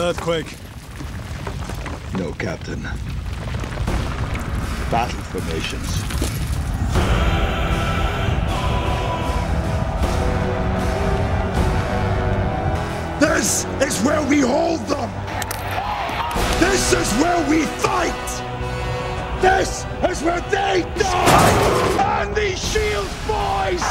Earthquake. No, Captain. Battle formations. This is where we hold them! This is where we fight! This is where they die! And these shields, boys!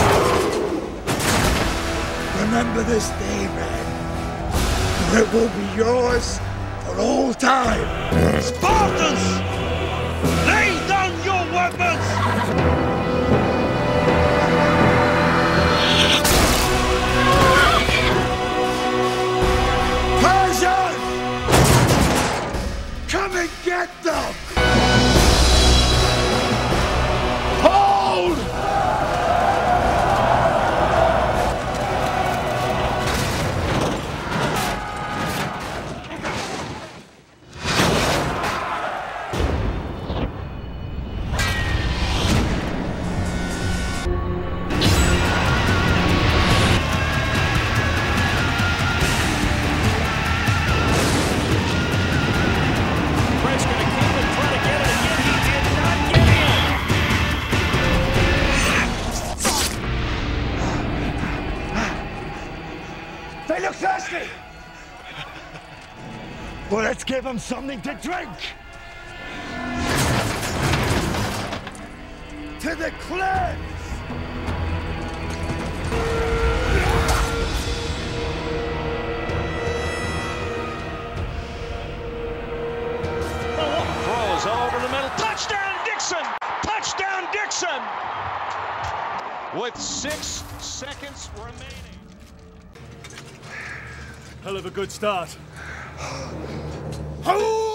Remember this day, man. For it will be yours for all time. Spartans! Lay down your weapons! Persians! Come and get them! Hold! They look thirsty! Well, let's give them something to drink! To the cliffs! Throws all over the middle. Touchdown, Dixon! Touchdown, Dixon! With 6 seconds remaining. Hell of a good start. Oh!